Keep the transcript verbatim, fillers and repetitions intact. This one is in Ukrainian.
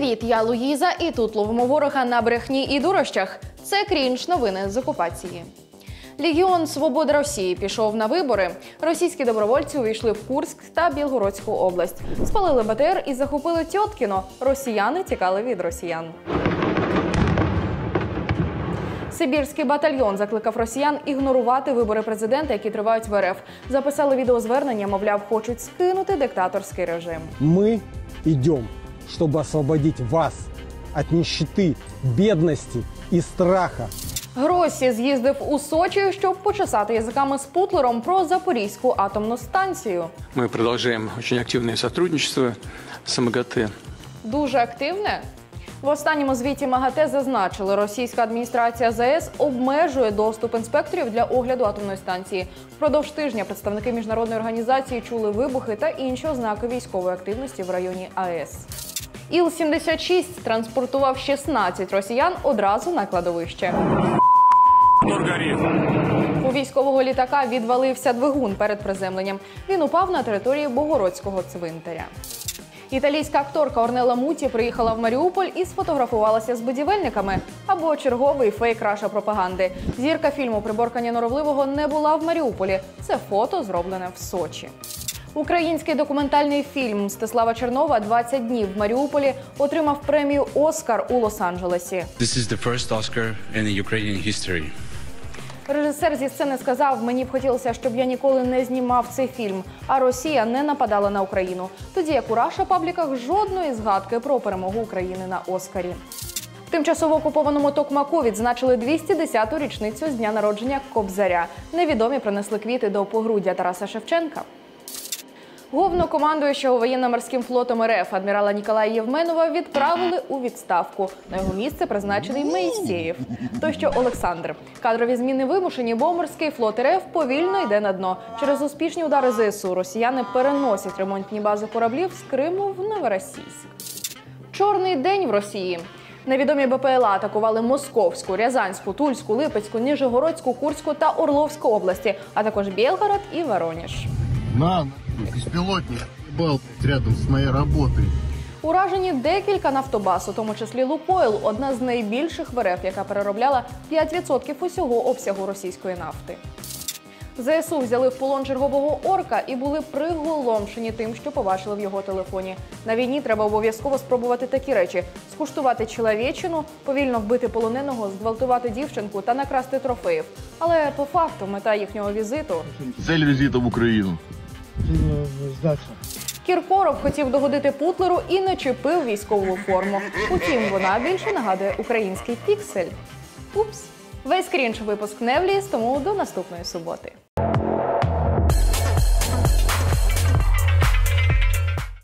Привіт, я Луїза, і тут ловимо ворога на брехні і дурощах. Це крінж новини з окупації. Легіон Свобода Росії пішов на вибори. Російські добровольці увійшли в Курськ та Білгородську область. Спалили Б Т Р і захопили Тьоткіно. Росіяни тікали від росіян. Сибірський батальйон закликав росіян ігнорувати вибори президента, які тривають в Р Ф. Записали відеозвернення, мовляв, хочуть скинути диктаторський режим. Ми йдемо, щоб освободити вас від нищети, бідності і страху. Гройсі з'їздив у Сочі, щоб почесати язиками з Путлером про Запорізьку атомну станцію. Ми продовжуємо дуже активне співпрацю з М Г Т. Дуже активне? В останньому звіті М А Г Т зазначили, російська адміністрація З А Е С обмежує доступ інспекторів для огляду атомної станції. Впродовж тижня представники міжнародної організації чули вибухи та інші ознаки військової активності в районі А Е С. Іл сімдесят шість транспортував шістнадцять росіян одразу на кладовище. У військового літака відвалився двигун перед приземленням. Він упав на території Богородського цвинтаря. Італійська акторка Орнелла Муті приїхала в Маріуполь і сфотографувалася з будівельниками. Або черговий фейк Раша пропаганди. Зірка фільму «Приборкання норовливого» не була в Маріуполі. Це фото зроблене в Сочі. Український документальний фільм Мстислава Чернова «двадцять днів в Маріуполі» отримав премію «Оскар» у Лос-Анджелесі. This is the first Oscar in the Ukrainian history. Режисер зі сцени сказав: «Мені б хотілося, щоб я ніколи не знімав цей фільм, а Росія не нападала на Україну». Тоді як у Раша пабліках жодної згадки про перемогу України на Оскарі. В тимчасово окупованому Токмаку відзначили двісті десяту річницю з дня народження Кобзаря. Невідомі принесли квіти до погруддя Тараса Шевченка. Головнокомандуючого воєнно-морським флотом Р Ф адмірала Ніколая Євменова відправили у відставку. На його місце призначений Моїсеєв. То що Олександр. Кадрові зміни вимушені, бо морський флот Р Ф повільно йде на дно. Через успішні удари З С У росіяни переносять ремонтні бази кораблів з Криму в Новоросійськ. Чорний день в Росії. Невідомі Б П Л А атакували Московську, Рязанську, Тульську, Липецьку, Ніжегородську, Курську та Орловську області, а також Білгород і Воронеж. На, беспилотник ебал рядом з моєю роботою. Уражені декілька нафтобаз, у тому числі «Лукойл», одна з найбільших в Р Ф, яка переробляла п'ять відсотків усього обсягу російської нафти. З С У взяли в полон чергового орка і були приголомшені тим, що побачили в його телефоні. На війні треба обов'язково спробувати такі речі – скуштувати чоловічину, повільно вбити полоненого, зґвалтувати дівчинку та накрасти трофеїв. Але по факту мета їхнього візиту – Цель візиту в Україну. Кіркоров хотів догодити Путлеру і не чіпив військову форму. Утім, вона більше нагадує український піксель. Упс. Весь крінж випуск не вліз, тому до наступної суботи.